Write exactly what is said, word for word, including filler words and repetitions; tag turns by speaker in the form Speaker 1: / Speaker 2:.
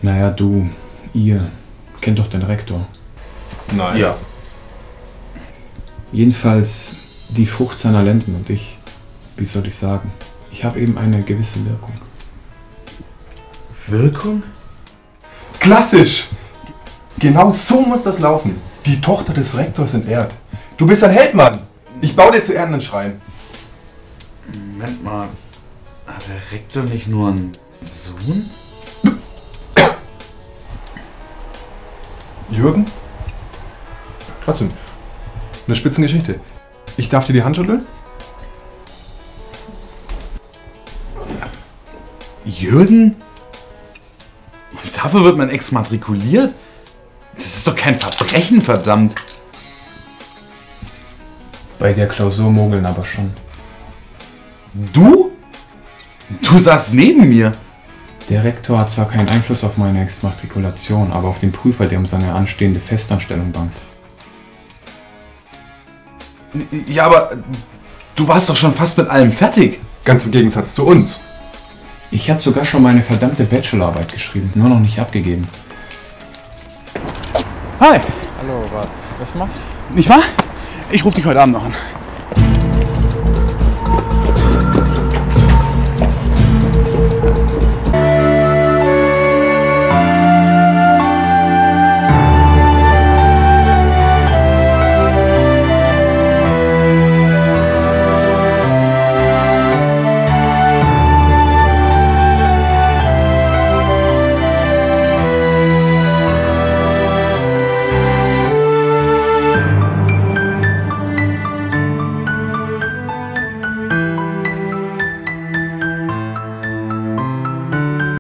Speaker 1: Naja, du, ihr kennt doch den Rektor.
Speaker 2: Nein.
Speaker 3: Ja.
Speaker 1: Jedenfalls die Frucht seiner Lenden und ich, wie soll ich sagen, ich habe eben eine gewisse Wirkung.
Speaker 3: Wirkung?
Speaker 2: Klassisch! Genau so muss das laufen. Die Tochter des Rektors entehrt. Du bist ein Held, Mann! Ich baue dir zu Ehren einen Schrein.
Speaker 3: Moment mal. Hat der Rektor nicht nur einen Sohn?
Speaker 2: Jürgen? Trotzdem, eine Spitzengeschichte. Ich darf dir die Hand schütteln?
Speaker 3: Jürgen? Und dafür wird man exmatrikuliert? Das ist doch kein Verbrechen, verdammt.
Speaker 1: Bei der Klausur mogeln aber schon.
Speaker 3: Du? Du saßt neben mir.
Speaker 1: Der Rektor hat zwar keinen Einfluss auf meine Exmatrikulation, aber auf den Prüfer, der um seine anstehende Festanstellung bangt.
Speaker 3: Ja, aber du warst doch schon fast mit allem fertig.
Speaker 2: Ganz im Gegensatz zu uns.
Speaker 1: Ich hatte sogar schon meine verdammte Bachelorarbeit geschrieben, nur noch nicht abgegeben.
Speaker 4: Hi,
Speaker 1: Hallo, was? Was machst du?
Speaker 4: nicht wahr? Ich rufe dich heute Abend noch an.